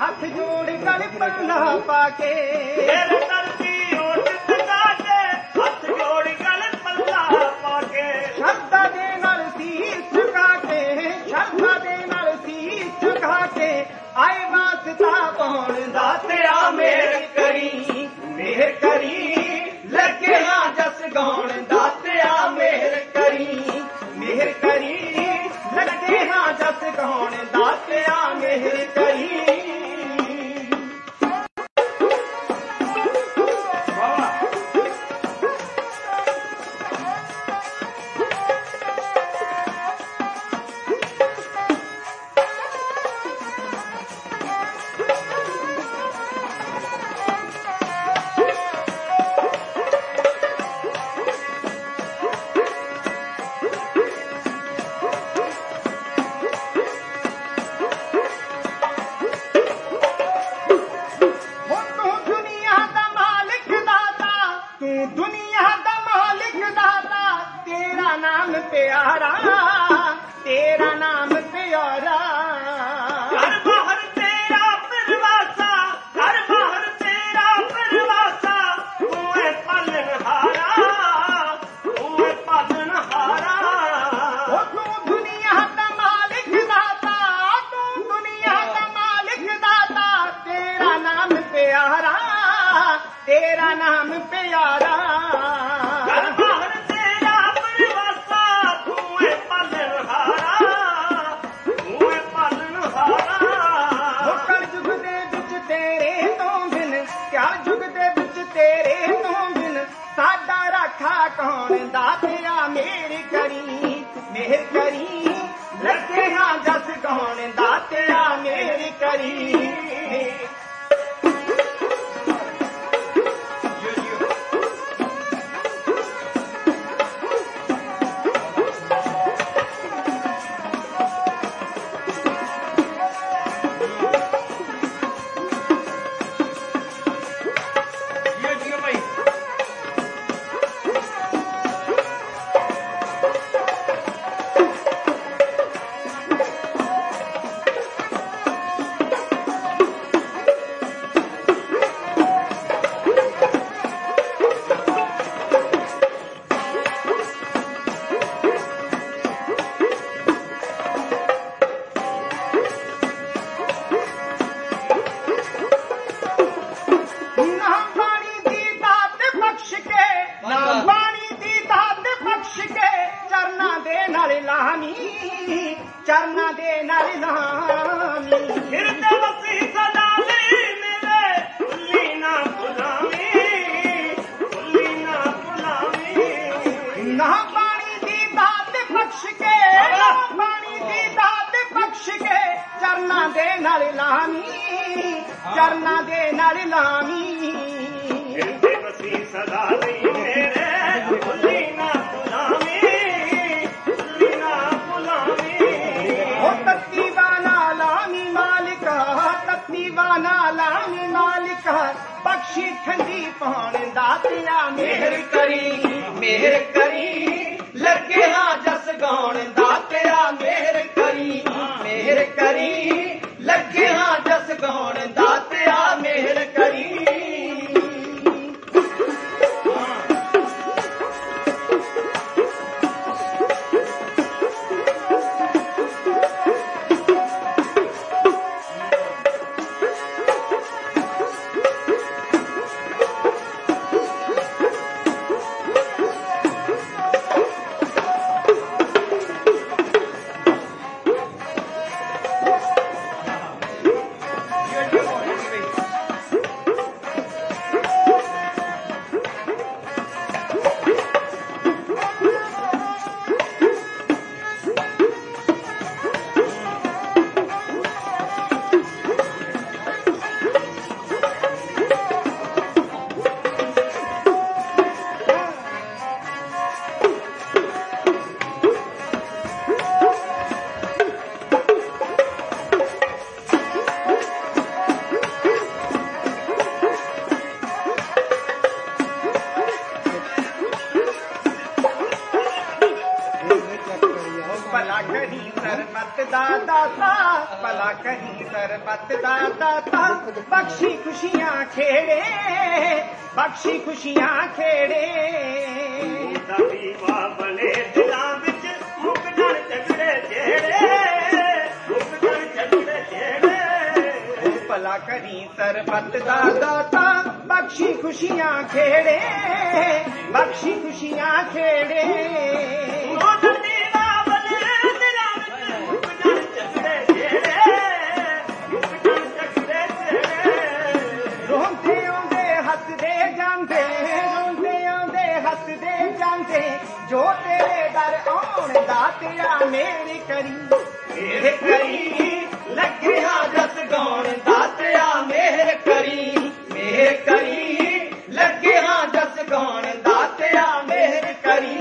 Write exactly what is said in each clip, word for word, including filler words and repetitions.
हथ जोड़ गल पल्ला पाके तेरे दर की ओट लगा के हथ जोड़ गल पल्ला पाके श्रद्धा दे नाल सीस झुका के श्रद्धा दे नाल सीस झुका के आए वास्ता पाउण दा तेरा मेहर करी मेहर करी लगे हां जस गाउण दा तेरा मेहर करी मेहर करी लगे हां जस गाउण दा तेरा मेहर करी प्यारा तेरा नाम प्यारा घर बाहर तेरा परवासा घर बाहर तेरा परवासा तू है पालनहारा तू है पालनहारा ओ तू दुनिया दा मालिक दाता तू दुनिया दा मालिक दाता तेरा नाम प्यारा तेरा नाम प्यारा कौन दातिया मेहर करी मेहर करी लगे हां जस कौन दातिया मेहर करी चरना दे नाल लामी फिरते वसी सदा नहीं मिले भुल्ली ना भुलावी भुल्ली ना भुलावी ना पानी दी दात बख्श के पानी दी दात बख्श के चरना दे नाल लामी चरना दे नाल लामी फिरते वसी सदा नहीं मेरे भुल्ली ना भुलावी भुल्ली ना भुलावी तत्तीवाना लामी मालिका तत्तीवाना लामी मालिका बख्शी ठंडी पान दातिया मेहर करी मेहर करी लगे हां जस गाउण दातिया मेहर करी मेहर करी लगे हां जस गाउण दातिया मेहर करी भला कहीं सरबत दादा था भला कहीं सरबत दादा था बख्शी खुशियां खेड़े बख्शी खुशियां खेड़े बाबले दिलां विच मुक जाण झगड़े जेड़े मुक जाण झगड़े जेड़े भला करी सरबत दा दाता बख्शी खुशियां खेड़े बख्शी खुशियां खेड़े जो तेरे दर आउण दा तेरा मेरे करी मेरे करी लगे हाँ जस गाउण दा तेरा मेरे करी मेरे करी लगे हाँ जस गाउण दा तेरा मेरे करी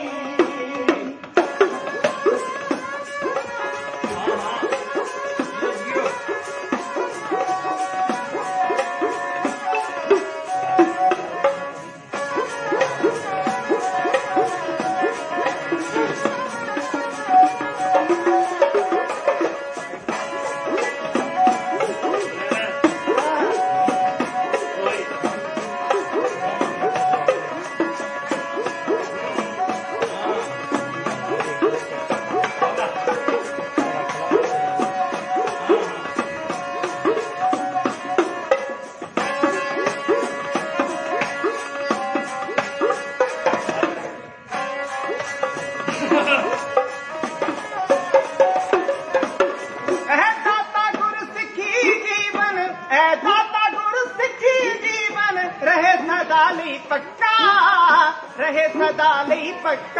पक्का रहे सदा लई पक्का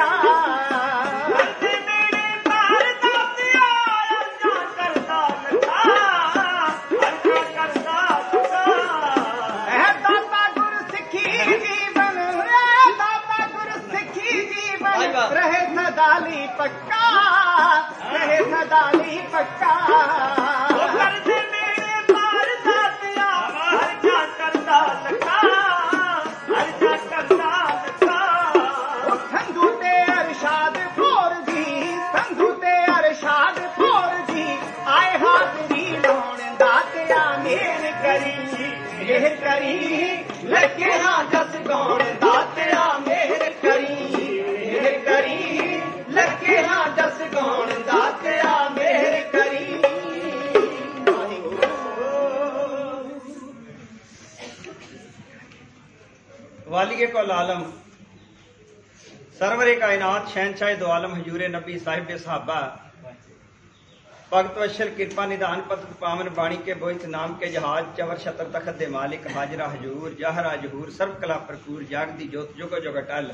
मेरे पार दातिया अर्जा करदा लखा अर्जा करदा लखा दाता गुर सिखी जीवन दाता गुर सिखी जीवन रहे सदा लई पक्का रहे सदा लई पक्का मेहर करी लगे हाँ जस गौण दा तेरा मेहर करी मेहर करी लगे हाँ जस गौण दा तेरा मेहर करी वालिए को आलम सरवरे कायनात शहनशाह दो आलम हजूरे नबी साहिब सहाबा भगत वशल कृपा निदान पतक पावन बाणी के बोइथ नाम के जहाज चवर छत्र तखत दे मालिक हाजरा हजूर जाहरा जहूर सर्व कला प्रकूर जागदी जोत जुग जुग अटल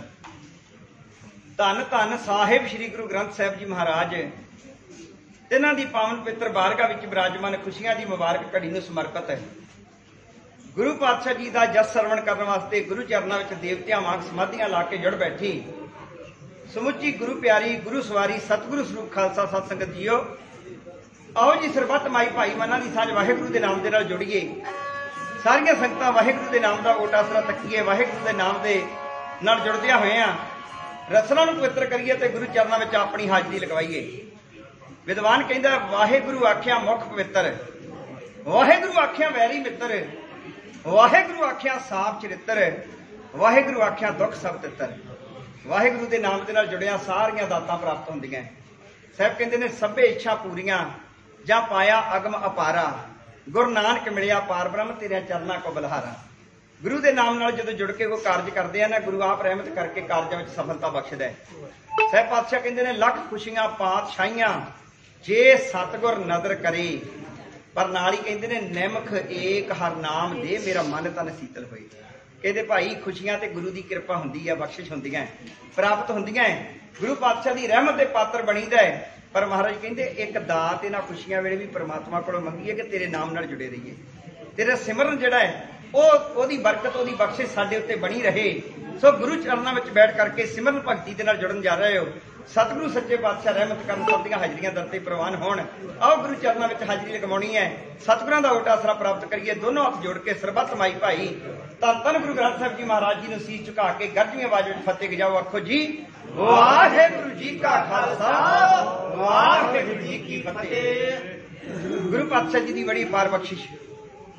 धन धन साहिब श्री गुरु ग्रंथ साहिब जी महाराज तिन्हां दी पावन पवित्र बारगाह विच विराजमान खुशियां दी मुबारक घड़ी नूं समर्पित है गुरु पातशाह जी दा जस सरवण करन वास्ते गुरु चरनां विच देवतियां वांग समाधियां ला के जुड़ बैठी समुची गुरु प्यारी गुरु सवारी सतगुरु स्वरूप खालसा सत संगत जीओ आओ जी सरबत माई भाई मना की साझ वाहिगुरु के नाम के नाल जुड़िए सारिया संगतां वाहिगुरु के नाम का ओट आसरा तकीए वाहिगुरु के नाम के नाल जुड़दिया होए रसना नूं पवित्र करिए ते गुरु चरणों में अपनी हाजरी लगवाइए विद्वान कहंदा वाहिगुरु आख्या मुख पवित्र वाहिगुरु आख्या वैरी मित्र वाहिगुरु आख्या साफ चरित्र वाहिगुरु आख्या दुख सब तित्र वाहिगुरु के नाम के नाल जुड़िया सारिया दातां प्राप्त होंदियां साहब कहते ने सभे इच्छा पूरियां जा पाया अगम अपारा गुरु नानक मिलिया पार ब्रह्म तेरे चरना को बलहारा गुरु के नाम नाल जदों जुड़ के कोई कार्य करते हैं ना गुरु आप रहमत करके कार्यों में सफलता बख्शदा है साहब पातशाह कहते ने लख खुशियां पातशाहियां जे सतगुर नदर करे पर नाल ही कहते ने निमख एक हर नाम दे मेरा मन तन शीतल होए कहते भाई खुशियां ते गुरु की कृपा हुंदी है बख्शिश हुंदी है प्राप्त हुंदी है गुरु पातशाह की रहमत के पात्र बनीदा है पर महाराज कहते एक दात इन्हां खुशियां वेले भी परमात्मा कोलों मंगीए कि तेरे नाम नाल जुड़े रहिए तेरा सिमरन जिहड़ा है ओदी बरकत ओदी बख्शिश साडे उत्ते बनी रहे सो गुरु चरणों में बैठ करके सिमरन भगती दे नाल जुड़न जा रहे हो सतगुरु सच्चे पातशाह रहमत करन सब दीआं हाजरियां दर ते प्रवान होण आओ गुरु चरणों में हाजरी लगवाउणी है सतगुरां दा ओट आसरा प्राप्त करिए दोनों हथ जोड़ के सरबत माई भाई धन धन गुरु ग्रंथ साहिब जी महाराज जी नूं सीस झुका के गरजवी आवाज विच फतेह गजाओ आखो जी वाहिगुरू जी का खालसा वाहिगुरू जी की फतेह गुरु पातशाह जी की बड़ी पार बख्शिश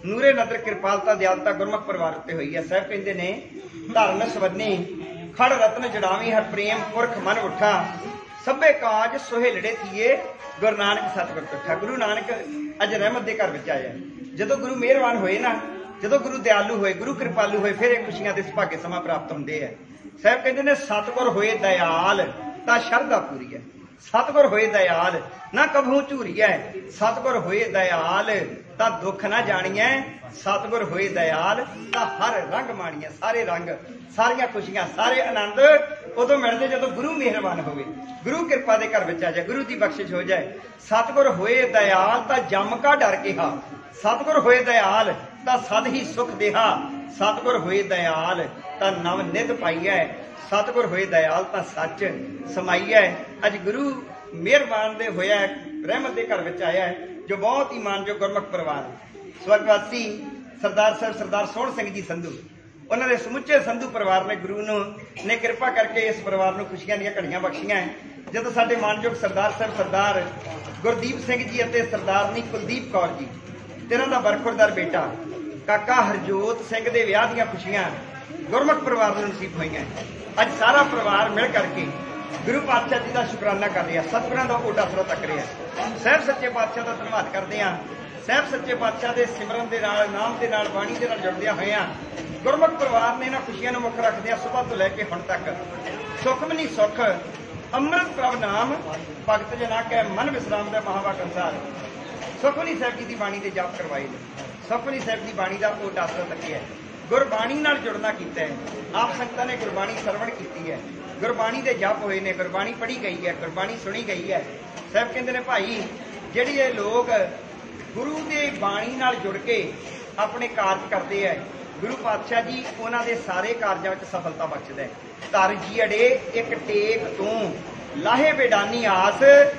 ਨੂਰੇ ਨਦਰ ਕਿਰਪਾਲਤਾ ਦਿਆਲਤਾ ਗੁਰਮੁਖ ਪਰਿਵਾਰ ਉੱਤੇ ਹੋਈ ਹੈ। ਸਾਹਿਬ ਕਹਿੰਦੇ ਨੇ ਧਰਨ ਸਵੰਨੀ ਖੜ ਰਤਨ ਜੜਾਵੀ ਹਰ ਪ੍ਰੇਮ ਪੁਰਖ ਮਨ ਉਠਾ ਸਭੇ ਕਾਜ ਸੁਹੇਲੜੇ ਥੀਏ ਗੁਰੂ ਨਾਨਕ ਸਤਿਗੁਰ ਤੁਠਾ। ਗੁਰੂ ਨਾਨਕ ਅੱਜ ਰਹਿਮਤ ਦੇ ਘਰ ਵਿੱਚ ਆਇਆ। ਜਦੋਂ ਗੁਰੂ ਮਿਹਰਬਾਨ ਹੋਏ ਨਾ, ਜਦੋਂ ਗੁਰੂ ਦਿਆਲੂ ਹੋਏ, ਗੁਰੂ ਕਿਰਪਾਲੂ ਹੋਏ, ਫਿਰ ਇਹ ਖੁਸ਼ੀਆਂ ਦੇ ਸੁਭਾਗੇ ਸਮਾਂ ਪ੍ਰਾਪਤ ਹੁੰਦੇ ਹੈ। ਸਾਹਿਬ ਕਹਿੰਦੇ ਨੇ ਸਤਿਗੁਰ ਹੋਏ ਦਇਆਲ ਤਾਂ ਸ਼ਰਧਾ ਪੂਰੀ ਹੈ। ਸਤਿਗੁਰ ਹੋਏ ਦਇਆਲ ਨਾ ਕਭੂ ਝੂਰੀਐ, ਸਤਿਗੁਰ ਹੋਏ ਦਇਆਲ ਤਾਂ ਦੁੱਖ ਨਾ ਜਾਣੀਐ, ਸਤਿਗੁਰ ਹੋਏ ਦਇਆਲ ਤਾਂ ਹਰ ਰੰਗ ਮਾਣੀਐ। ਸਾਰੇ ਰੰਗ, ਸਾਰੀਆਂ ਖੁਸ਼ੀਆਂ, ਸਾਰੇ ਆਨੰਦ ਉਦੋਂ ਮਿਲਦੇ ਜਦੋਂ ਗੁਰੂ ਮਿਹਰਬਾਨ ਹੋਵੇ, ਗੁਰੂ ਕਿਰਪਾ ਦੇ ਘਰ ਵਿੱਚ ਆ ਜਾਏ, ਗੁਰੂ ਦੀ ਬਖਸ਼ਿਸ਼ ਹੋ ਜਾਏ। ਸਤਿਗੁਰ ਹੋਏ ਦਇਆਲ ਤਾਂ ਜਮ ਕਾ ਡਰ ਕਿਹਾ, ਸਤਿਗੁਰ ਹੋਏ ਦਇਆਲ ਤਾਂ ਸਦ ਹੀ ਸੁਖ ਦੇਹਾ, ਸਤਿਗੁਰ ਹੋਏ ਦਇਆਲ ਤਾਂ ਨਵ ਨਿਧ ਪਾਈਐ, ਸਤਿਗੁਰ ਹੋਏ ਦਇਆਲ ਤਾਂ ਸੱਚ ਸਮਾਈਐ। ਅੱਜ ਗੁਰੂ ਮਿਹਰਬਾਨ ਦੇ ਹੋਇਆ, ਰਹਿਮਤ ਦੇ ਘਰ ਵਿੱਚ ਆਇਆ ਹੈ, ਜੋ ਬਹੁਤ ਹੀ ਮਾਨਯੋਗ ਗੁਰਮੁਖ ਪਰਿਵਾਰ ਸਵਰਗਵਾਸੀ ਸਰਦਾਰ ਸਾਹਿਬ ਸਰਦਾਰ ਸੋਹਣ ਸਿੰਘ ਜੀ ਸੰਧੂ, ਉਹਨਾਂ ਦੇ ਸਮੁੱਚੇ ਸੰਧੂ ਪਰਿਵਾਰ ਨੇ ਗੁਰੂ ਨੂੰ ਨੇ ਕਿਰਪਾ ਕਰਕੇ ਇਸ ਪਰਿਵਾਰ ਨੂੰ ਖੁਸ਼ੀਆਂ ਦੀਆਂ ਘੜੀਆਂ ਬਖਸ਼ੀਆਂ ਹੈ। ਜਦੋਂ ਸਾਡੇ ਮਾਨਯੋਗ ਸਰਦਾਰ ਸਾਹਿਬ ਸਰਦਾਰ ਗੁਰਦੀਪ ਸਿੰਘ ਜੀ ਅਤੇ ਸਰਦਾਰਨੀ ਕੁਲਦੀਪ ਕੌਰ ਜੀ ਤੇ ਇਹਨਾਂ ਦਾ ਬਰਖੁਰਦਾਰ ਬੇਟਾ ਕਾਕਾ ਹਰਜੋਤ ਸਿੰਘ ਦੇ ਵਿਆਹ ਦੀਆਂ ਖੁਸ਼ੀਆਂ ਗੁਰਮੁਖ ਪਰਿਵਾਰ ਨੂੰ ਨਸੀਬ ਹੋਈਆਂ। ਅੱਜ ਸਾਰਾ ਪਰਿਵਾਰ ਮਿਲ ਕਰਕੇ ਗੁਰੂ ਪਾਤਸ਼ਾਹ ਜੀ ਦਾ ਸ਼ੁਕਰਾਨਾ ਕਰ ਰਿਹਾ, ਸਤਿਗੁਰਾਂ ਦਾ ਓਟ ਆਸਰਾ ਤੱਕ ਰਿਹਾ। ਸਾਹਿਬ ਸੱਚੇ ਪਾਤਸ਼ਾਹ ਦਾ ਧੰਨਵਾਦ ਕਰਦੇ ਹਾਂ। ਸਾਹਿਬ ਸੱਚੇ ਪਾਤਸ਼ਾਹ ਦੇ ਸਿਮਰਨ ਦੇ ਨਾਲ, ਨਾਮ ਦੇ ਨਾਲ, ਬਾਣੀ ਦੇ ਨਾਲ ਜੁੜਦਿਆਂ ਹੋਇਆਂ ਗੁਰਮੁਖ ਪਰਿਵਾਰ ਨੇ ਇਹਨਾਂ ਖੁਸ਼ੀਆਂ ਨੂੰ ਮੁੱਖ ਰੱਖਦਿਆਂ ਸੁਬਾਹ ਤੋਂ ਲੈ ਕੇ ਹੁਣ ਤੱਕ ਸੁਖਮਨੀ ਸੁਖ ਅੰਮ੍ਰਿਤ ਪ੍ਰਭ ਨਾਮ ਭਗਤ ਜਨਾ ਕੈ ਮਨ ਵਿਸਰਾਮ ਦਾ ਮਹਾਵਾਕ ਅਨੁਸਾਰ ਸੁਖਮਨੀ ਸਾਹਿਬ ਜੀ ਦੀ ਬਾਣੀ ਦੇ ਜਾਪ ਕਰਵਾਏ ਨੇ। ਸੁਖਮਨੀ ਸਾਹਿਬ ਦੀ ਬਾਣੀ ਦਾ ਓਟ ਆਸਰਾ ਤੱਕਿਆ, ਗੁਰਬਾਣੀ ਨਾਲ ਜੁੜਨਾ ਕੀਤਾ ਹੈ। ਆਪ ਸੰਗਤਾਂ ਨੇ ਗੁਰਬਾਣੀ ਸਰਵਣ ਕੀਤੀ ਹੈ, ਗੁਰਬਾਣੀ ਦੇ ਜਪ ਹੋਏ ਨੇ, ਗੁਰਬਾਣੀ ਪੜ੍ਹੀ ਗਈ ਹੈ, ਗੁਰਬਾਣੀ ਸੁਣੀ ਗਈ ਹੈ। ਸਾਹਿਬ ਕਹਿੰਦੇ ਨੇ ਭਾਈ ਜਿਹੜੀ ਇਹ ਲੋਕ ਗੁਰੂ ਦੇ ਬਾਣੀ ਨਾਲ ਜੁੜ ਕੇ ਆਪਣੇ ਕਾਰਜ ਕਰਦੇ ਹੈ, ਗੁਰੂ ਪਾਤਸ਼ਾਹ ਜੀ ਉਹਨਾਂ ਦੇ ਸਾਰੇ ਕਾਰਜਾਂ ਵਿੱਚ ਸਫਲਤਾ ਬਖਸ਼ਦਾ ਹੈ। ਧਰ ਜੀ ਅੜੇ ਇੱਕ ਟੇਕ ਤੂੰ ਲਾਹੇ ਬੇਡਾਨੀ ਆਸ,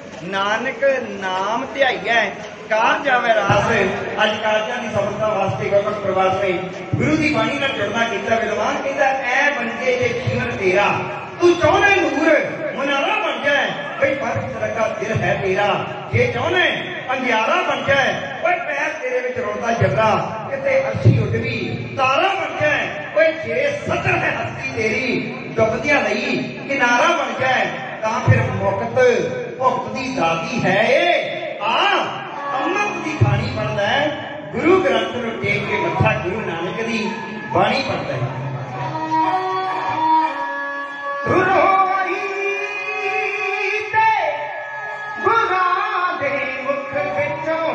ਨਾਨਕ ਨਾਮ ਧਿਆਈਐ ਕਾਰਜ ਆਵੇ ਰਾਸ। ਅੱਜ ਕਾਰਜਾਂ ਦੀ ਸਫਲਤਾ ਵਾਸਤੇ ਗੁਰਮੁਖ ਪਰਿਵਾਰ ਨੇ ਗੁਰੂ ਦੀ ਬਾਣੀ ਨਾਲ ਜੁੜਨਾ ਕੀਤਾ। ਵਿਦਵਾਨ ਕਹਿੰਦਾ ਐ ਬੰਦੇ ਜੇ ਜੀਵਨ ਤੇਰਾ ਤੂੰ ਚਾਹੁੰਦੇ ਨੂਰ ਮਨਾਰਾ ਬਣ ਜਾਏ, ਬਈ ਪਰਖ ਰਖਾ ਦਿਲ ਹੈ ਤੇਰਾ, ਜੇ ਚਾਹੁੰਦੇ ਅੰਧਿਆਰਾ ਬਣ ਜਾਏ, ਓਏ ਪੈਰ ਤੇਰੇ ਵਿੱਚ ਰੋਂਦਾ ਜਰਰਾ, ਕਿਤੇ ਅੱਛੀ ਉੱਡਵੀ ਤਾਰਾ ਬਣ ਜਾਏ, ਓਏ ਜੇ ਸੱਜਣ ਹੈ ਹਸਤੀ ਤੇਰੀ ਡੁੱਬਦਿਆਂ ਲਈ ਕਿਨਾਰਾ ਬਣ ਜਾਏ, ਤਾਂ ਫਿਰ ਮੁਕਤ ਭੁਗਤ ਦੀ ਦਾਦੀ ਹੈ ਏ ਆ ਅੰਮ੍ਰਿਤ ਦੀ ਖਾਣੀ ਬਣਦਾ ਹੈ। ਗੁਰੂ ਗ੍ਰੰਥ ਨੂੰ ਟੇਕ ਕੇ ਮੱਥਾ ਗੁਰੂ ਨਾਨਕ ਦੀ ਬਾਣੀ ਪੜਦਾ ਹੈ। ਰੋਈ ਤੇ ਗੁਰਾਂ ਦੇ ਮੁਖ ਵਿੱਚੋਂ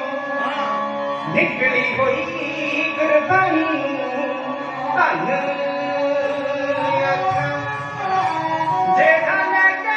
ਨਿਕਲੀ ਹੋਈ ਗੁਰਬਾਣੀ ਧੰਨ ਅੱਖਾਂ ਜਿਹੜਾ ਲੈ ਕੇ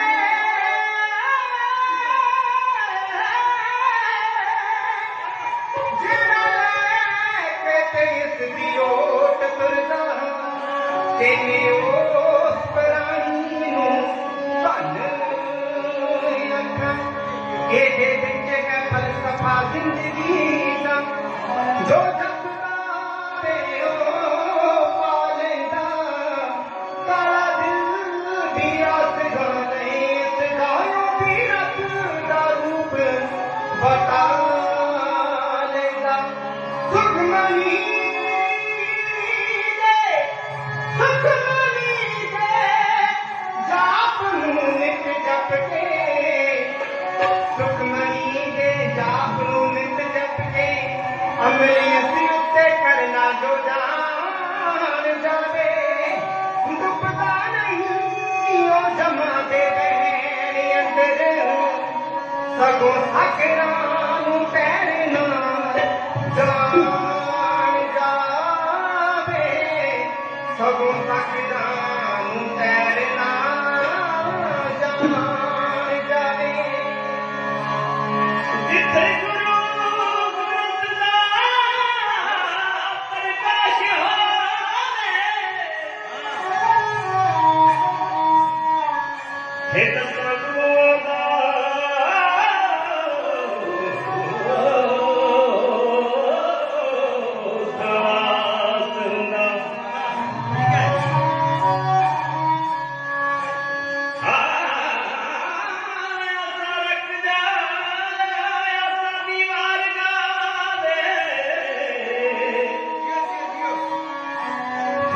ਜਿਹੜਾ ਲੈ ਕੇ ਤੇ ਇਸ ਦੀ ਓਟ ਤੁਰਦਾ ਤੇਨੇ ਉਸ ਪ੍ਰਾਣੀ ਨੂੰ ਧੰਨ ਅੱਖਾਂ। ਇਹਦੇ ਵਿੱਚ ਹੈ ਫਲਸਫਾ ਜ਼ਿੰਦਗੀ ਦਾ, ਜੋ ਜਪਦਾ ਵੇ ਉਹ ਪਾ ਲੈਂਦਾ, ਕਾਲਾ ਦਿਲ ਵੀ ਆਸ ਗਾਣੇ ਸਦਾਇਓ ਵੀ ਰੱਬ ਦਾ ਰੂਪ ਬਤਾ ਲੈਂਦਾ। ਸੁਖਮਨੀ ਦੇ ਸੁਖਮਨੀ ਦੇ ਜਾਪ ਨੂੰ ਨਿਤ ਜਪ ਕੇ, ਸੁਖਮਨੀ ਦੇ ਜਾਪ ਨੂੰ ਨਿਤ ਜਪ ਕੇ ਅਮਲੀ ਅਸੀਂ ਉੱਤੇ ਕਰਨਾ ਜੋ ਜਾਣ ਜਾਵੇ, ਡੁੱਬਦਾ ਨਹੀਂ ਉਹ ਜਮਾ ਦੇ ਰਹਿਣ ਅੰਦਰ, ਸਗੋਂ ਅਕਰਾਂ ਨੂੰ ਤੈਰਨਾ ਜਾਣ ਜਾਵੇ, ਸਗੋਂ ਅਕਰਾਂ ਨੂੰ ਤੈਰਨਾ ਜਾਣ ਜਾਵੇ। ਜਿੱਥੇ ਗੁਰੂ ਗ੍ਰੰਥ ਦਾ ਪ੍ਰਕਾਸ਼ ਹੋਵੇ, ਹਿਤ ਸਤਿਗੁਰੂ ਦਾ ਦਾਸ ਨਾ।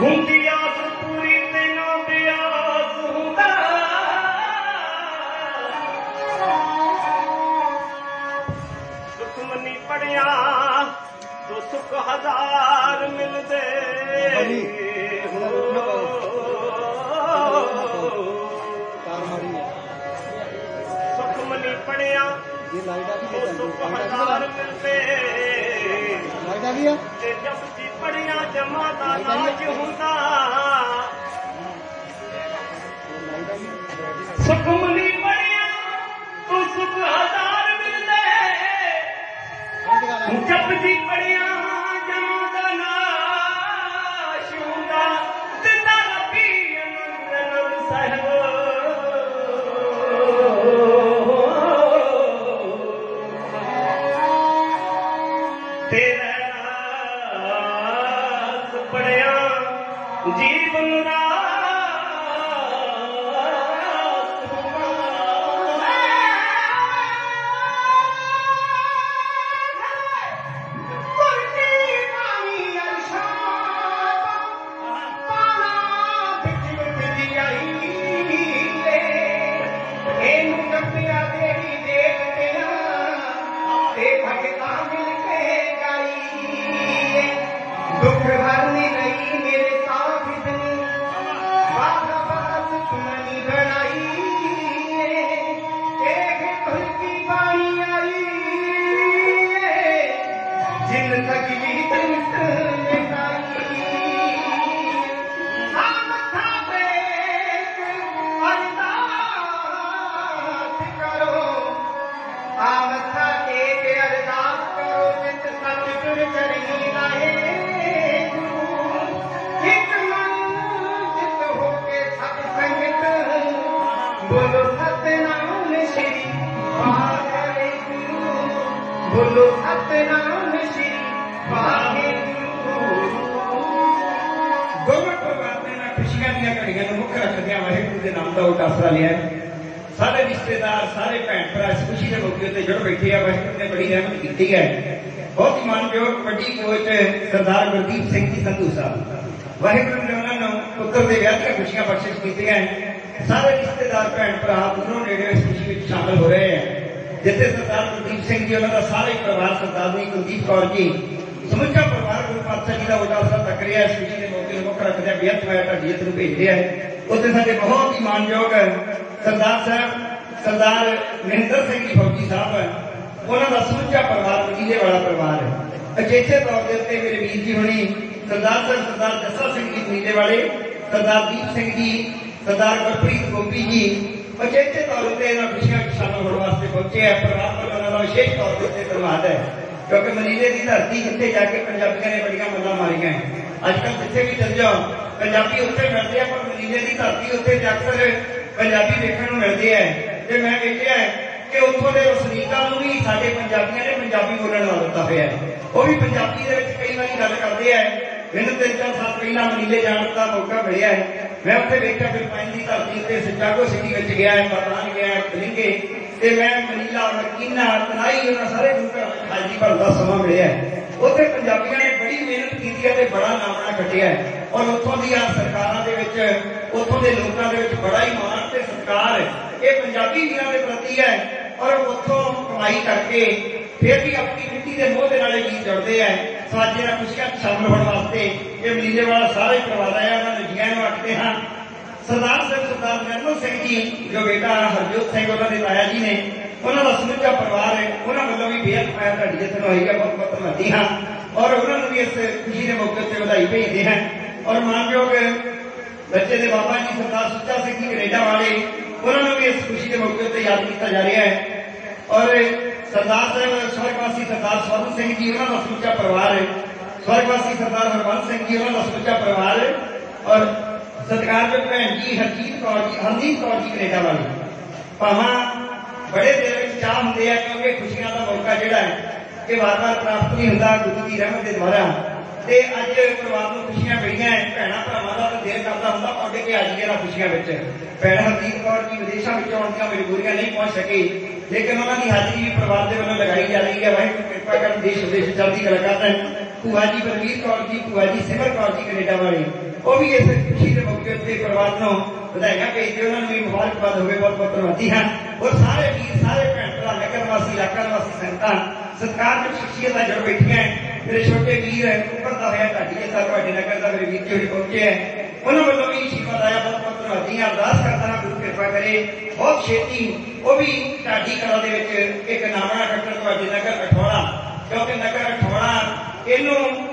ਹੁੰਦੀ ਆਸ ਪੂਰੀ ਤੇ ਨਾ ਬਿਆਸ ਹੁੰਦਾ ਸੁਖਮਨੀ ਪੜਿਆ ਤੋ ਸੁਖ ਹਜ਼ਾਰ ਮਿਲਦੇ ਸੁਖਮਨੀ ਪੜਿਆ ਤੋ ਸੁਖ ਹਜ਼ਾਰ ਮਿਲਦੇ ਤੇ ਜਪ ਜੀ ਪੜਿਆ ਜਮਾ ਦਾ ਨਾਜ ਹੁੰਦਾ ਸੁਖਮਨੀ ਪੜਿਆ ਤੋ ਸੁਖ ਹਜ਼ਾਰ ਮਿਲਦੇ ਜਪ ਜੀ ਪੜਿਆ ਜਮਾ ਦਾ ਨਾਜ ਹੁੰਦਾ ਜਿੰਦਾ ਰੱਬੀ ਅਨੰਦ ਸਾਹਿਬ जीवन दुख भरने गई मेरे साथ इतनी बाबा बात सुमनी बनाई एक खुल की बाणी आई जिन तकली तिनस मिटाई हम था बेक अरदास करो आम था एक अरदास करो जित सतगुर चरनी लाए बोलो सतनाम श्री वाहेगुरु बोलो सतनाम श्री वाहेगुरु गोबर परिवार ने ना खुशियां दी घड़ियां नूं मुख रखदियां वाहेगुरु दे नाम दा उदासरा लिया सारे रिश्तेदार सारे भैन भरा इस खुशी के मौके ते जुड़ बैठे हैं वाहेगुरु ने बड़ी रहमत की है बहुत ही मानयोग वड्डी कोच सरदार गुरदीप सिंह जी संधू साहब वाहेगुरु ने उन्होंने पुत्र के विआह दी खुशियां बख्शिश की हैं सारे रिश्तेदार भैन भरा दूरों नेड़े इस खुशी में शामिल हो रहे हैं जिथे सरदार गुरदीप सिंह जी उन्होंने सारे परिवार सरदारनी कुलदीप कौर जी समुचा परिवार गुरु पातशाह जी का उदासरा तक रहा इस खुशी के मौके मुख रखते बेहद मैं ढाडीत नूं भेज रहा है उत्थे साडे बहुत ही मानयोग सरदार साहब सरदार महेंद्र सिंह जी फौजी साहब उन्होंने समुचा परिवार वजीले वाला परिवार है अचेचे तौर के उत्ते मेरे वीर जी होनी सरदार साहब सरदार जस्सा सिंह जी वजीले वाले सरदार दीप सिंह जी सरदार गुरप्रीत गोपी जी अचेचे तौर पर खुशियां शामिल होने वास्ते पहुंचे हैं परिवार वालों का विशेष तौर पर धन्यवाद है क्योंकि मनीले की धरती जिथे जाके पंजाबियों ने बड़िया मल्लां मारियां अजकल जिथे भी चल जाओ पंजाबी उत्थे मिलते हैं पर मनीले की धरती उत्थे अक्सर पंजाबी देखने को मिलते हैं तो मैं देखा है कि उत्थों के वसनीकों को भी साडे पंजाबियों ने पंजाबी बोलने वाला दिता हुआ है वो भी पंजाबी के कई बार गल करते हैं मैंने तीन चार साल पहला मनीले जाने का मौका मिला है मैं उत्थे देखा फिलिपाइन की धरती उत्ते सिकागो सिटी में गया है बर्तान गया है कलिंगे ते मैं मनीला मकीना तनाई उन्होंने सारे गुरु हाजी भर का समा मिले है उत्थे पंजाबियों ने बड़ी मेहनत की है बड़ा नामना कटिया है और उत्थों दी सरकारां दे विच उत्थों दे लोकां दे विच बड़ा ही मान ते सत्कार ये पंजाबी वीरां दे प्रति है और उत्थों कमाई करके फिर भी अपनी मिट्टी के मोह के नाले गीत जुड़ते हैं साजे ना खुशियां शामिल होने वास्ते ये मनीले वाला सारे परिवार है उन्होंने जिया आखते हैं सरदार साहब सरदार नरमल सिंह जी जो बेटा हरजोत सिंह उन्होंने ताया जी ने उन्होंने समुचा परिवार है उन्होंने वालों भी बेहद मैं ढाडी जितन हुई है बहुत बहुत धन्यवादी हाँ और उन्होंने भी इस खुशी के मौके से बधाई भेजते हैं और मानयोग बच्चे के बाबा जी सरदार सुच्चा सिंह जी कनेडा वाले उन्होंने भी इस खुशी के मौके से याद किया जा रहा है और सरदार साहब स्वर्गवासी सरदार स्वर्ण सिंह जी उन्होंने समुचा परिवार है स्वर्गवासी सरदार हरबंस सिंह जी उन्होंने समुचा परिवार है और सत्कारयोग भैन जी हरजीत कौर जी हरदीप कौर जी कनेडा वाली भावा बड़े दिल में चाह होंगे है क्योंकि खुशियां का मौका जोड़ा है कि बार बार प्राप्त नहीं होता गुरु की रहमत के द्वारा ते अज परिवार को खुशियां मिलियां भैन भरावां का दिल करता होंगे पहुंच के आ जाइए खुशियां भैन हरदीप कौर जी विदेशों में आने की मजबूरियां नहीं पहुंच सकी लेकिन उन्होंने हाजिरी भी परिवार के वालों लगाई जा रही है वाहिगुरू कृपा कर देश विदेश चलती कला कर रहे हैं ਭੂਆ ਜੀ ਬਲਵੀਰ ਕੌਰ ਜੀ, ਭੂਆ ਜੀ ਸਿਮਰ ਕੌਰ ਜੀ ਕੈਨੇਡਾ ਵਾਲੇ, ਉਹ ਵੀ ਇਸ ਖੁਸ਼ੀ ਦੇ ਮੌਕੇ ਉੱਤੇ ਪਰਿਵਾਰ ਨੂੰ ਵਧਾਈਆਂ ਭੇਜਦੇ, ਉਹਨਾਂ ਨੂੰ ਵੀ ਮੁਬਾਰਕਬਾਦ ਹੋਵੇ, ਬਹੁਤ ਬਹੁਤ ਧੰਨਵਾਦੀ ਹਾਂ। ਔਰ ਸਾਰੇ ਵੀਰ, ਸਾਰੇ ਭੈਣ ਭਰਾ, ਨਗਰ ਵਾਸੀ, ਇਲਾਕਾ ਵਾਸੀ, ਸੰਗਤਾਂ, ਸਤਿਕਾਰਯੋਗ ਸ਼ਖਸੀਅਤਾਂ ਜੁੜ ਬੈਠੀਆਂ, ਮੇਰੇ ਛੋਟੇ ਵੀਰ ਉੱਪਰਦਾ ਹੋਇਆ ਢਾਡੀ ਦਾ ਤੁਹਾਡੇ ਨਗਰ ਦਾ ਮੇਰੇ ਵੀਰ ਜੀ ਪਹੁੰਚੇ ਹੈ, ਉਹਨਾਂ ਵੱਲੋਂ ਵੀ ਆਸ਼ੀਰਵਾਦ ਆਇਆ, ਬਹੁਤ ਬਹੁਤ ਧੰਨਵਾਦੀ ਹਾਂ। ਅਰਦਾਸ ਕਰਦਾ ਹਾਂ ਗੁਰੂ ਕਿਰਪਾ ਕਰੇ ਬਹੁਤ ਛੇਤੀ ਉਹ ਵੀ ਢਾਡੀ ਕਲਾ ਦੇ ਵਿੱਚ ਇੱਕ ਨਾਮਣਾ ਕੱਟਣ ਤੁਹਾਡੇ ਨਗਰ ਅਠੌੜਾ, ਕਿਉਂਕਿ ਨਗਰ ਅਠੌੜਾ ਇਹਨੂੰ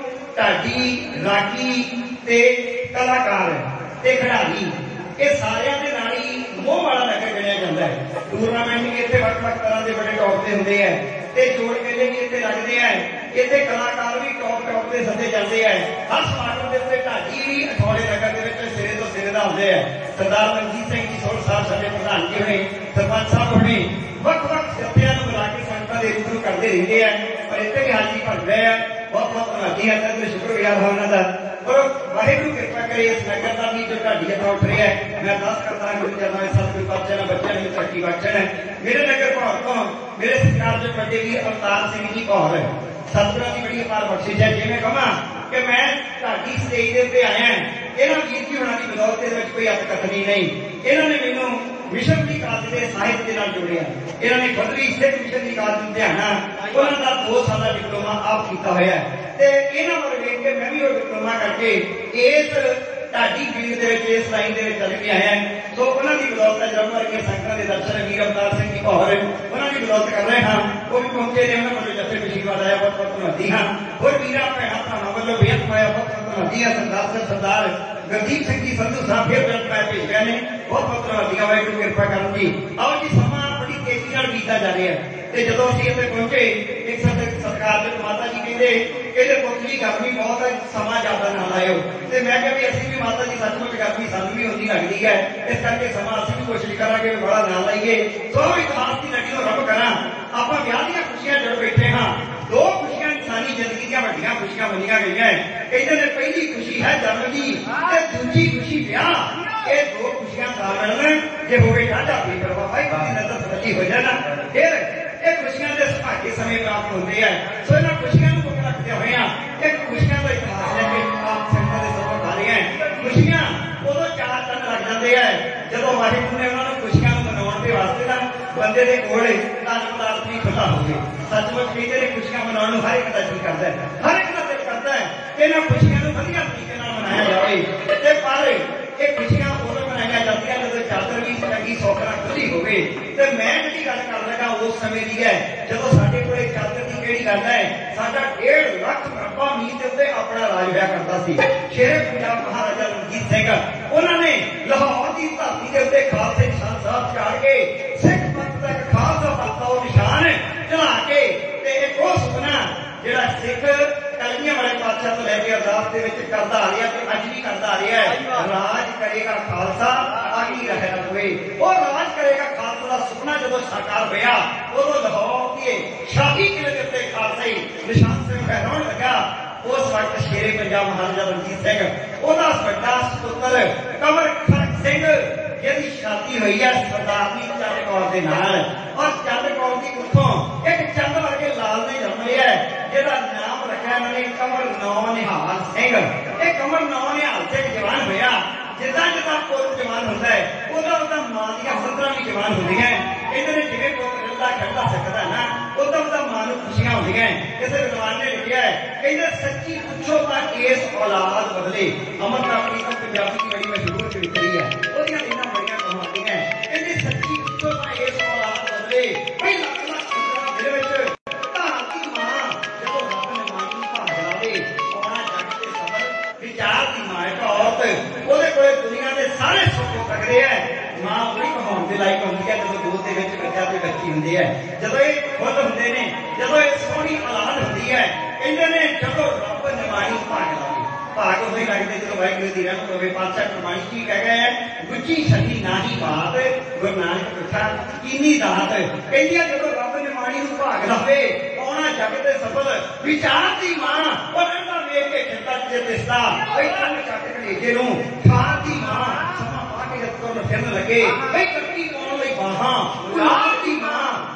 ਢਾਡੀ, ਰਾਗੀ ਤੇ ਕਲਾਕਾਰ ਤੇ ਖਿਡਾਰੀ ਇਹ ਸਾਰਿਆਂ ਦੇ ਨਾਲ ਹੀ ਮੋਹ ਵਾਲਾ ਨਗਰ ਗਿਣਿਆ ਜਾਂਦਾ ਹੈ। ਟੂਰਨਾਮੈਂਟ ਵੀ ਇੱਥੇ ਵੱਖ ਵੱਖ ਤਰ੍ਹਾਂ ਦੇ ਬੜੇ ਟੌਪ ਤੇ ਹੁੰਦੇ ਹੈ ਤੇ ਜੋੜ ਮੇਲੇ ਵੀ ਇੱਥੇ ਲੱਗਦੇ ਹੈ, ਇੱਥੇ ਕਲਾਕਾਰ ਵੀ ਟੌਪ ਟੌਪ ਤੇ ਸੱਦੇ ਜਾਂਦੇ ਹੈ। ਹਰ ਸਮਾਗਮ ਦੇ ਉੱਤੇ ਢਾਡੀ ਵੀ ਅਠੌੜੇ ਨਗਰ ਦੇ ਵਿੱਚ ਸਿਰੇ ਤੋਂ ਸਿਰੇ ਦਾ ਹੁੰਦੇ ਹੈ। ਸਰਦਾਰ ਮਨਜੀਤ ਸਿੰਘ ਜੀ ਸੋਢ ਸਾਹਿਬ ਸਾਡੇ ਪ੍ਰਧਾਨ ਜੀ ਹੋਣੇ, ਸਰਪੰਚ ਸਾਹਿਬ ਹੋਣੇ, ਵੱਖ ਵੱਖ ਜਥਿਆਂ ਨੂੰ ਮਿਲਾ ਕੇ ਸੰਗਤਾਂ ਦੇ ਰੂਬਰੂ ਕਰਦੇ ਰਹਿੰਦੇ ਆ, ਪਰ ਇੱਥੇ ਵੀ ਹਾਜ਼ਰੀ ਭਰ ਰਹੇ ਆ। ਬਹੁਤ ਬਹੁਤ ਧੰਨਵਾਦੀ ਹਾਂ ਤੇ ਸ਼ੁਕਰਗੁਜ਼ਾਰ ਹਾਂ ਉਹਨਾਂ ਦਾ। ਔਰ ਵਾਹਿਗੁਰੂ ਕਿਰਪਾ ਕਰੇ ਇਸ ਨਗਰ ਦਾ ਵੀ ਜੋ ਢਾਡੀ ਦਾ ਉੱਠ ਰਿਹਾ ਹੈ, ਮੈਂ ਅਰਦਾਸ ਕਰਦਾ ਹਾਂ ਗੁਰੂ ਚਰਨਾਂ ਵਿੱਚ ਸਤਿਗੁਰੂ ਪਾਤਸ਼ਾਹ ਨਾਲ ਬੱਚਿਆਂ ਨੂੰ ਤਰੱਕੀ ਬਖਸ਼ਣ। ਮੇਰੇ ਨਗਰ ਭੌਰ ਤੋਂ ਮੇਰੇ ਸਤਿਕਾਰਯੋਗ ਵੱਡੇ ਵੀਰ ਅਵਤਾਰ ਸਿੰਘ ਜੀ ਭੌਰ, ਸਤਿਗੁਰਾਂ ਦੀ ਬੜੀ ਅਪਾਰ ਬਖਸ਼ਿਸ਼ ਹੈ। ਜਿਵੇਂ ਕਹਾਂ ਕਿ ਮੈਂ ਢਾਡੀ ਸਟੇਜ ਦੇ ਉੱਤੇ ਆਇਆ, ਇਹਨਾਂ ਵੀਰ ਜੀ ਹੋਣਾ ਦੀ ਬਦੌਲਤ ਦੇ ਵਿੱਚ ਕੋਈ ਅਤਕਥਨੀ ਨਹੀਂ। ਇਹਨਾਂ ਨੇ ਮੈਨੂੰ ਮਿਸ਼ਨ ਦੀ ਕਾਲਜ ਦੇ ਸਾਹਿਤ ਦੇ ਨਾਲ ਜੋੜਿਆ। ਇਹਨਾਂ ਨੇ ਖੁਦ ਵੀ ਸਿੱਖ ਮਿਸ਼ਨ ਦੀ ਕਾਲਜ ਲੁਧਿਆਣਾ, ਉਹਨਾਂ ਦਾ ਦੋ ਸਾਲਾ ਡਿਪਲੋਮਾ ਆਪ ਕੀਤਾ ਹੋਇਆ ਤੇ ਇਹਨਾਂ ਵੱਲ ਵੇਖ ਕੇ ਮੈਂ ਵੀ ਉਹ ਡਿਪਲੋਮਾ ਕਰਕੇ ਇਸ ਢਾਡੀ ਫੀਲਡ ਦੇ ਵਿੱਚ, ਇਸ ਲਾਈਨ ਦੇ ਵਿੱਚ ਚੱਲ ਕੇ ਆਇਆ। ਸੋ ਉਹਨਾਂ ਦੀ ਬਦੌਲਤ ਜਨਮ ਵਰਗੀਆਂ ਸੰਗਤਾਂ ਦੇ ਦਰਸ਼ਨ ਵੀਰ ਅਵਤਾਰ ਸਿੰਘ ਜੀ ਭੌਰ ਉਹਨਾਂ ਦੀ ਬਦੌਲਤ ਕਰ ਰਹੇ ਹਾਂ। ਉਹ ਵੀ ਪਹੁੰਚੇ ਨੇ, ਉਹਨਾਂ ਵੱਲੋਂ ਜੱਥੇ ਆਸ਼ੀਰਵਾਦ ਆਇਆ, ਬਹੁਤ ਬਹੁਤ ਧੰਨਵਾਦੀ ਹਾਂ। ਹੋਰ ਵੀਰਾਂ ਭੈਣਾਂ ਭਰਾਵਾਂ ਵੱਲੋਂ ਬੇਅੰਤ ਪਾਇਆ, ਬਹੁਤ ਬਹੁਤ ਧੰਨਵਾਦੀ ਹਾਂ। ਸਰਦਾਰ ਸਾਹਿਬ ਸਰਦਾਰ ਗੁਰਦੀਪ ਸਿੰਘ ਜੀ ਸੰਧੂ ਸਾਹਿਬ ਫਿਰ ਬੇਅੰਤ ਪਾਇਆ ਭੇਜ ਗਏ ਨੇ, ਬਹੁਤ ਬਹੁਤ ਧੰਨਵਾਦੀ ਹਾਂ। ਵਾਹਿਗੁਰੂ ਕਿਰਪਾ ਕਰਨ ਜੀ। ਆਓ ਜੀ, ਸਮਾਂ ਬੜੀ ਤੇਜ਼ੀ ਨਾਲ ਬੀਤਦਾ ਜਾ ਰਿਹਾ ਤੇ ਜਦੋਂ ਅਸੀਂ ਇੱਥੇ ਪਹੁੰਚੇ, ਇੱਕ ਸਤਿਕਾਰਯੋਗ ਮਾਤਾ ਜੀ ਕਹਿੰਦੇ ਇਹਦੇ ਪੁੱਤ ਜੀ ਗਰਮੀ ਬਹੁਤ ਹੈ, ਸਮਾਂ ਜ਼ਿਆਦਾ ਨਾ ਲਾਇਓ। ਤੇ ਮੈਂ ਕਿਹਾ ਵੀ ਅਸੀਂ ਵੀ ਮਾਤਾ ਜੀ ਸੱਚਮੁੱਚ ਗਰਮੀ ਸਾਨੂੰ ਵੀ ਹੁੰਦੀ ਲੱਗਦੀ ਹੈ, ਇਸ ਕਰਕੇ ਸਮਾਂ ਅਸੀਂ ਵੀ ਕੋਸ਼ਿਸ਼ ਕਰਾਂਗੇ ਵੀ ਬੜਾ ਨਾ ਲਾਈਏ। ਸੋ ਇੱਕ ਖਾਸ ਦੀ ਲੱਗੀ ਨੂੰ ਰੱਬ ਕਰਾਂ, ਆਪਾਂ ਵਿਆਹ ਦੀਆਂ ਖੁਸ਼ੀਆਂ ਜੁੜ ਬੈਠੇ ਹਾਂ। ਦੋ ਖੁਸ਼ੀਆਂ ਇਨਸਾਨੀ ਜ਼ਿੰਦਗੀ ਦੀਆਂ ਵੱਡੀਆਂ ਖੁਸ਼ੀਆਂ ਮੰਨੀਆਂ ਗਈਆਂ। ਕਹਿੰਦੇ ਨੇ ਪਹਿਲੀ ਖੁਸ਼ੀ ਹੈ ਜਨਮ ਦੀ ਤੇ ਦੂਜੀ ਖੁਸ਼ੀ ਵਿਆਹ। ਇਹ ਦੋ ਖੁਸ਼ੀਆਂ ਦਾ ਮਿਲਣ ਜੇ ਹੋਵੇ ਠਾਡਾ ਵੀ ਕਰਵਾ ਭਾਈ ਦੀ ਨਜ਼ਰ ਸੱਚੀ ਹੋ ਜਾਣਾ, ਫਿਰ ਇਹ ਖੁਸ਼ੀਆਂ ਦੇ ਸੁਭਾਗੇ ਸਮੇਂ ਪ੍ਰਾਪਤ ਹੁੰਦੇ ਆ। ਸੋ ਇਹਨਾਂ ਖੁਸ਼ੀਆਂ ਨੂੰ ਮੁੱਖ ਰੱਖਦੇ ਹੋਏ ਆ ਇੱਕ ਖੁਸ਼ੀਆਂ ਦਾ ਇਤਿਹਾਸ ਲੈ ਕੇ ਆਪ ਸੰਗਤਾਂ ਦੇ ਸਭਾ ਕਰ ਰਹੇ ਆ। ਖੁਸ਼ੀਆਂ ਉਦੋਂ ਚਾਰ ਦਿਨ ਲੱਗ ਜਾਂਦੇ ਆ ਜਦੋਂ ਵਾਹਿਗੁਰੂ ਨੇ ਉਹਨਾਂ ਨੂੰ ਖੁਸ਼ੀਆਂ ਨੂੰ ਮਨਾਉਣ ਦੇ ਵਾਸਤੇ ਨਾ ਬੰਦੇ ਦੇ ਕੋਲ ਤਨ ਪਦਾਰਥ ਵੀ ਖੁੱਲਾ ਹੋਵੇ। ਸੱਚਮੁੱਚ ਕਹਿੰਦੇ ਨੇ ਖੁਸ਼ੀਆਂ ਮਨਾਉਣ ਨੂੰ ਹਰ ਇੱਕ ਦਾ ਜੀ ਕਰਦਾ ਹੈ, ਹਰ ਇੱਕ ਦਾ ਦਿਲ ਕਰਦਾ ਹੈ ਕਿ ਇਹਨਾਂ ਖੁਸ਼ੀਆਂ ਨੂੰ ਵਧੀਆ ਤਰੀਕੇ ਨਾਲ ਮਨਾਇਆ ਜਾਵੇ। ਤੇ ਪਰ ਇਹ ਖੁਸ਼ੀਆਂ ਉਦੋਂ ਮਨਾਈਆਂ ਜਾਂਦੀਆਂ ਜਦੋਂ ਚਾਦਰ ਵੀ ਚੰਗੀ ਸੌਕਰਾ ਖੁੱਲੀ ਹੋਵੇ। ਤੇ ਮੈਂ ਜਿਹੜੀ ਗੱਲ ਕਰ ਲੱਗਾ ਉਸ ਸਮੇਂ ਦੀ ਹੈ ਜਦੋਂ ਸਾਡੇ ਕੋਲੇ ਚਾਦਰ ਦੀ ਕਿਹੜੀ ਗੱਲ ਹੈ, ਸਾਡਾ ਡੇਢ ਲੱਖ ਮਰਬਾ ਮੀਲ ਦੇ ਉੱਤੇ ਆਪਣਾ ਰਾਜ ਹੋਇਆ ਕਰਦਾ ਸੀ। ਸ਼ੇਰੇ ਪੰਜਾਬ ਮਹਾਰਾਜਾ ਰਣਜੀਤ ਸਿੰਘ ਉਹਨਾਂ ਨੇ ਲਾਹੌਰ ਦੀ ਧਰਤੀ ਦੇ ਉੱਤੇ ਖਾਲਸੇ ਨਿਸ਼ਾਨ ਸਾਹਿਬ ਚਾੜ ਕੇ ਸਿੱਖ ਪੰਥ ਦਾ ਇੱਕ ਖਾਲਸਾ ਪੰਥ ਦਾ ਉਹ ਨਿਸ਼ਾਨ ਚੜਾ ਕੇ ਤੇ ਇੱਕ ਉਹ ਸੁਪਨਾ ਜਿਹੜਾ ਸਿੱਖ ਕਲਗੀਆਂ ਵਾਲੇ ਪਾਤਸ਼ਾਹ ਤੋਂ ਲੈ ਕੇ ਅਰਦਾਸ ਦੇ ਵਿੱਚ ਕਰਦਾ ਆ ਰਿਹਾ ਤੇ ਅੱਜ ਵੀ ਕਰਦਾ ਆ ਰਿਹਾ ਹੈ, ਰਾਜ ਕਰੇਗਾ ਖਾਲਸਾ ਆਗੀ ਰਹਿ ਨਾ ਹੋਏ। ਉਹ ਰਾਜ ਕਰੇਗਾ ਖਾਲਸਾ ਦਾ ਸੁਪਨਾ ਜਦੋਂ ਸਾਕਾਰ ਹੋਇਆ, ਉਦੋਂ ਲਾਹੌਰ ਦੀ ਸ਼ਾਹੀ ਕਿਲੇ ਦੇ ਉੱਤੇ ਖਾਲਸਾ ਹੀ ਨਿਸ਼ਾਨ ਸਿੰਘ ਫਹਿਰਾਉਣ ਲੱਗਾ। ਉਸ ਵਕਤ ਸ਼ੇਰੇ ਪੰਜਾਬ ਮਹਾਰਾਜਾ ਰਣਜੀਤ ਸਿੰਘ, ਉਹਦਾ ਵੱਡਾ ਸੁਪੁੱਤਰ ਕਮਰ ਖੜਕ ਸਿੰਘ ਜਿਹਦੀ ਸ਼ਾਦੀ ਹੋਈ ਹੈ ਸਰਦਾਰਨੀ ਚੰਦ ਕੌਰ ਦੇ ਨਾਲ। ਔਰ ਚੰਦ ਕੌਰ ਦੀ ਉੱਥੋਂ ਇੱਕ ਚੰਦ ਵਰਗੇ ਲਾਲ ਨੇ ਜਨਮ ਲਿਆ ਜਿਹਦਾ ਨਾਮ ਰੱਖਿਆ ਇਹਨਾਂ ਨੇ ਕਮਰ ਨੌ ਨਿਹਾਲ ਸਿੰਘ। ਇਹ ਕਮਰ ਨੌ ਨਿਹਾਲ ਸਿੰਘ ਜਵਾਨ ਹੋਇਆ। ਜਿੱਦਾਂ ਜਿੱਦਾਂ ਪੁੱਤ ਜਵਾਨ ਹੁੰਦਾ ਹੈ ਉਹਦਾ ਉਹਦਾ ਮਾਂ ਦੀਆਂ ਸੱਤਰਾਂ ਵੀ ਜਵਾਨ ਹੁੰਦੀਆਂ। ਇਹਨਾਂ ਨੇ ਜਿਵੇਂ ਪੁੱਤ ਰਹਿੰਦਾ ਖੜਦਾ ਸਿੱਖਦਾ ਨਾ ਉਦੋਂ ਉਹਦਾ ਮਾਂ ਨੂੰ ਖੁਸ਼ੀਆਂ ਹੁੰਦੀਆਂ। ਕਿਸੇ ਵਿਦਵਾਨ ਨੇ ਲਿਖਿਆ ਹੈ, ਕਹਿੰਦੇ ਸੱਚੀ ਪੁੱਛੋ ਤਾਂ ਕੇਸ ਔਲਾਦ ਬਦਲੇ। ਅਮਰਤਾ ਪ੍ਰੀਤਮ ਪੰਜਾਬੀ ਦੀ ਬੜੀ ਮਸ਼ਹੂਰ ਕਵਿਤਰੀ ਹੈ, ਉਹਦੀਆਂ ਇਹਨਾਂ ਬੜੀਆਂ ਕਹਾਣੀਆਂ। ਕਹਿੰਦੇ ਸੱਚੀ ਪੁੱਛੋ ਤਾਂ ਕੇਸ ਔਲਾਦ ਬਦਲੇ। ਬਈ ਲੱਖ ਲੱਖ ਜਿਹਦੇ ਵਿੱਚ ਧਾਰਤੀ ਮਾਂ ਜਦੋਂ ਰੱਬ ਨੇ ਮਾਂ ਨੂੰ ਭਾਗ ਲਾਵੇ ਆਉਣਾ ਜੱਗ ਤੇ ਸਬਰ ਵਿਚਾਰ ਦੀ ਮਾਂ ਇੱਕ ਔਰਤ, ਉਹਦੇ ਕੋਲੇ ਦੁਨੀਆ ਦੇ ਸਾਰੇ ਸੁੱਖ ਹੋ ਸਕਦੇ ਆ। ਮਾਂ ਉਹੀ ਕਹਾਉਣ ਦੇ ਲਾਇਕ ਹੁੰਦੀ ਹੈ ਜਦੋਂ ਦੋ ਦੇ ਵਿੱਚ ਬੱਚਾ ਤੇ ਬੱਚੀ ਹੁੰਦੀ ਹੈ, ਜਦੋਂ ਇਹ ਖੁਦ ਹੁੰਦੇ ਨੇ, ਜਦੋਂ ਇਹ ਸੋਹਣੀ ਔਲਾਦ ਹੁੰਦੀ ਹੈ। ਕਹਿੰਦੇ ਨੇ ਜਦੋਂ ਰੱਬ ਨਿਮਾਣੀ ਭਾਗ ਲਾਵੇ, ਭਾਗ ਉਹੀ ਲੱਗਦੇ ਜਦੋਂ ਵਾਹਿਗੁਰੂ ਦੀ ਰਹਿਮਤ ਹੋਵੇ। ਪਾਤਸ਼ਾਹ ਪ੍ਰਮਾਣੀ ਕੀ ਕਹਿ ਗਏ ਹੈ, ਗੁੱਚੀ ਛੱਡੀ ਨਾਹੀ ਬਾਤ ਗੁਰੂ ਨਾਨਕ ਪੁੱਛਾ ਕੀਨੀ ਦਾਤ। ਕਹਿੰਦੀਆਂ ਜਦੋਂ ਰੱਬ ਨਿਮਾਣੀ ਨੂੰ ਭਾਗ ਲਾਵੇ ਆਉਣਾ ਜੱਗ ਤੇ ਸਫਲ ਵਿਚਾਰ ਦੀ ਮਾਂ। ਉਹ ਰਹਿੰਦਾ ਵੇਖ ਕੇ ਖਿੱਤਾ ਤੇ ਦਿਸਦਾ ਬਈ ਤੰਗ ਚੱਕ ਕਲੇਜੇ ਨੂੰ ਖਾਰ ਦੀ ਮਾਂ ਫਿਰਨ ਲੱਗੇ ਬਈ ਕੱਟੀ ਪਾਉਣ ਲਈ ਬਾਹਾਂ। ਲਾਲ ਦੀ ਮਾਂ ਮੇਰੇ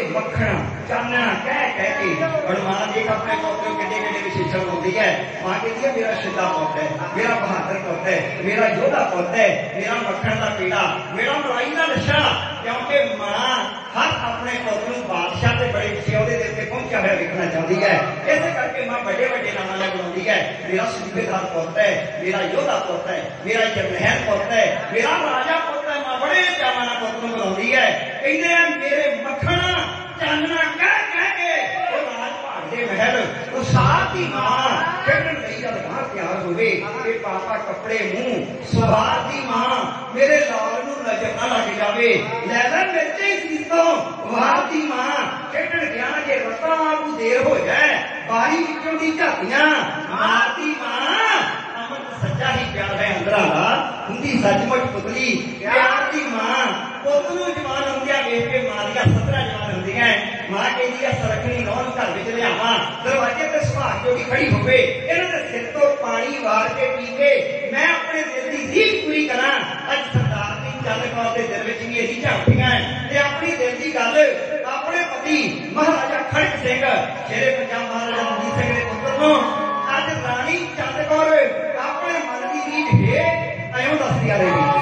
मक्खन चानना कह कह के और मां जी अपने पोते किड्डे किड्डे विशेषण होती है। मां कहती है मेरा शिद्धा पुत है, मेरा बहादुर पुत है, मेरा योद्धा पुत है, मेरा मक्खन का पीड़ा, मेरा मलाई का नशा। क्योंकि मां हर अपने पुत को बादशाह के बड़े सियोदे दे उत्ते पहुंचा हुआ देखना चाहती है। इस करके मां बड़े बड़े नाम नाल बुलाती है, मेरा सूबेदार पुत है, मेरा योद्धा पुत है, मेरा जरनैल पुत है, मेरा राजा पुत है। मां बड़े चावां नाल पुत को बुलाती है, कहते हैं मेरे मक्खन चानना कह कह के वो राज भाग दे महल वो साथ ही मां खेडन लई जद बाहर तैयार होवे ते पापा कपड़े मुंह सुहार दी मां मेरे लाल नूं नजर ना लग जावे लै लै मिर्चे सीतों वार दी मां खेडन गया जे रस्ता को देर हो जाए बारी विचों दी झातियां मारती मां अमन सच्चा ही प्यार है अंदर वाला हुंदी सचमुच पुतली प्यार दी मां पुत नूं जवान हुंदिया वेख के मां दी सत्रह जवान हुंदियां मां कहती है सरखनी नौन घर विच लियावां दरवाजे ते सुभाग जोड़ी खड़ी होवे इन्हां दे सिर तो पानी वार के पी के मैं अपने दिल दी रीझ पूरी करां। अज सरदार दी चंद कौर दे दिल विच भी यही झांकियां ते अपनी दिल दी गल अपने पति महाराजा खड़क सिंह शेरे पंजाब महाराजा रणजीत सिंह दे पुत्र नूं अज राणी चंद कौर अपने मन दी रीझ है ऐं दसदी आ रही।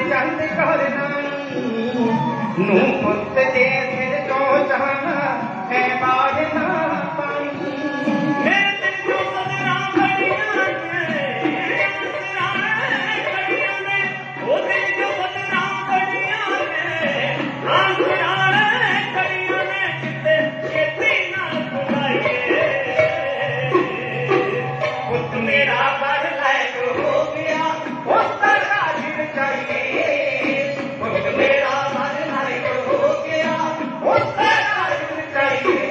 चंद कर नानी नू पुत दे सिर तो जाना है बाज ना पानी मेरे दिल जो बदरा बड़िया ने खड़िया ने वो दिल जो बदरा बड़िया ने आंसराने खड़िया ने किते छेती नाल बुलाइए पुत मेरा बड़ लायक हो गया उसका राज चाहिए पुत मेरा बड़ लायक हो गया उसका राज चाहिए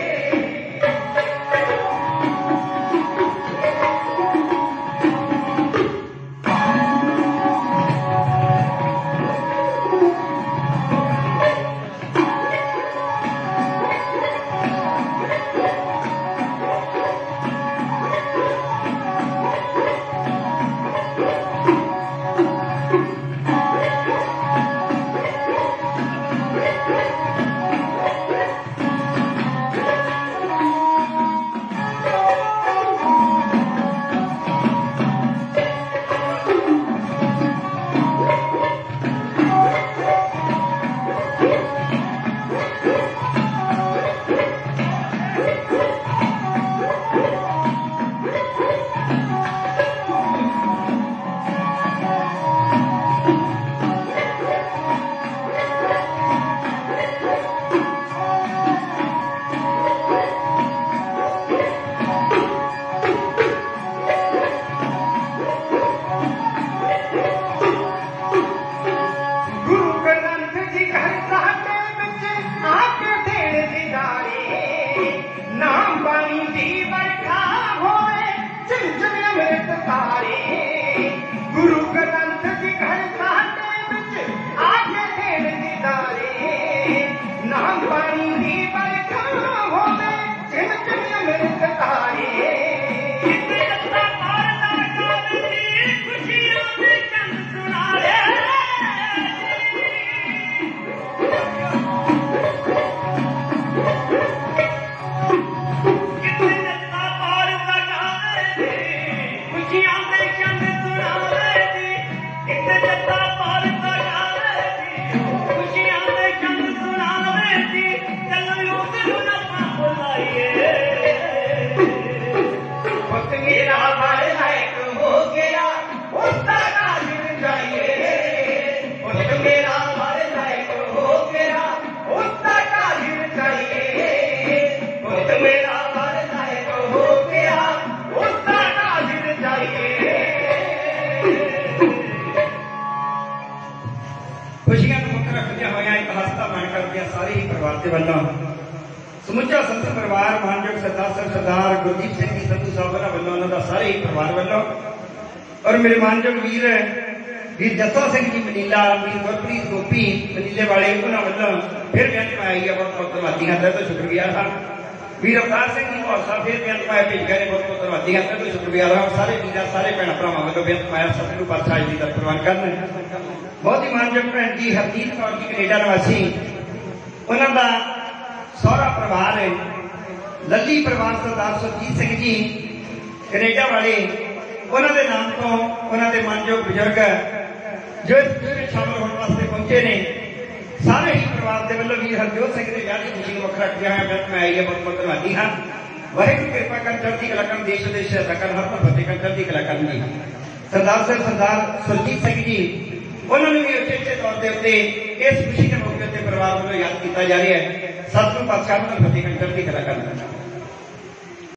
ਸਮੁੱਚਾ ਸੰਤ ਪਰਿਵਾਰ ਮਾਨਯੋਗ ਸਰਦਾਰ ਸਾਹਿਬ ਸਰਦਾਰ ਗੁਰਦੀਪ ਸਿੰਘ ਜੀ ਸੰਧੂ ਸਾਹਿਬ ਉਹਨਾਂ ਵੱਲੋਂ ਉਹਨਾਂ ਦਾ ਸਾਰੇ ਹੀ ਪਰਿਵਾਰ ਵੱਲੋਂ ਔਰ ਮੇਰੇ ਮਾਨਯੋਗ ਵੀਰ ਵੀਰ ਜੱਸਾ ਸਿੰਘ ਜੀ ਮਨੀਲਾ ਵੀਰ ਗੁਰਪ੍ਰੀਤ ਗੋਪੀ ਮਨੀਲੇ ਵਾਲੇ ਉਹਨਾਂ ਵੱਲੋਂ ਫਿਰ ਬੇਨਤੀ ਪਾਈ ਹੈ ਬਹੁਤ ਬਹੁਤ ਧੰਨਵਾਦੀ ਹਾਂ ਤੇ ਸ਼ੁਕਰੀਆ ਹਾਂ ਵੀਰ ਅਵਤਾਰ ਸਿੰਘ ਜੀ ਹੋਰ ਸਾਹਿਬ ਫਿਰ ਬੇਨਤੀ ਪਾਇਆ ਭੇਜ ਗਏ ਬਹੁਤ ਬਹੁਤ ਧੰਨਵਾਦੀ ਹਾਂ ਤੇ ਸ਼ੁਕਰੀਆ ਹਾਂ ਸਾਰੇ ਵੀਰਾਂ ਸਾਰੇ ਭੈਣ ਭਰਾਵਾਂ ਵੱਲੋਂ ਬੇਨਤੀ ਪਾਇਆ ਸਤਿਗੁਰੂ ਪਾਤਸ਼ਾਹ ਜੀ ਦਾ ਪ੍ਰਵਾਨ ਕਰਨ ਬਹੁਤ ਹੀ ਮਾਨਯੋਗ ਭੈਣ ਜੀ ਹਰਜੀਤ ਕੌਰ ਜੀ ਕੈਨੇਡਾ ਨਿਵਾਸੀ ਉਹਨਾਂ ਦਾ ਸਹੁਰਾ ਪਰਿਵਾਰ ਹੈ ਲੱਲੀ ਪਰਿਵਾਰ ਸਰਦਾਰ ਸੁਰਜੀਤ ਸਿੰਘ ਜੀ ਕੈਨੇਡਾ ਵਾਲੇ ਉਹਨਾਂ ਦੇ ਨਾਮ ਤੋਂ ਉਹਨਾਂ ਦੇ ਮਾਨਯੋਗ ਬਜ਼ੁਰਗ ਜੋ ਇਸ ਸ਼ਾਮਲ ਹੋਣ ਵਾਸਤੇ ਪਹੁੰਚੇ ਨੇ ਸਾਰੇ ਹੀ ਪਰਿਵਾਰ ਦੇ ਵੱਲੋਂ ਵੀਰ ਹਰਜੋਤ ਸਿੰਘ ਦੇ ਵਿਆਹ ਦੀ ਖੁਸ਼ੀ ਨੂੰ ਵੱਖਰਾ ਰੱਖਿਆ ਹੋਇਆ ਬੇਨਤੀ ਮੈਂ ਆਈ ਹੈ ਬਹੁਤ ਬਹੁਤ ਧੰਨਵਾਦੀ ਹਾਂ ਵਾਹਿਗੁਰੂ ਕਿਰਪਾ ਕਰ ਚੜ੍ਹਦੀ ਕਲਾ ਕਰਨ ਦੇਸ਼ ਵਿਦੇਸ਼ ਦਾ ਕਰ ਹਰ ਫਤਿਹ ਕਰ ਚੜ੍ਹਦੀ ਕਲਾ ਕਰਨ ਜੀ ਸਰਦਾਰ ਸਾਹਿਬ ਸਰਦਾਰ ਸੁਰਜੀਤ ਸਿੰਘ ਜੀ ਉਹਨਾਂ ਨੂੰ ਵੀ ਉਚੇਚੇ ਤੌਰ ਦੇ ਉੱਤੇ ਇਸ ਖੁਸ਼ੀ ਦੇ ਮੌਕੇ ਉੱਤੇ ਪਰਿਵਾਰ ਵੱਲੋਂ ਯਾਦ ਕੀਤਾ ਜਾ ਰਿਹਾ ਹੈ ਸਤਿਗੁਰੂ ਪਾਤਸ਼ਾਹ ਨੂੰ ਫਤਿਹ ਕਰ ਚੜ੍ਹਦੀ ਕਲਾ ਕਰਨ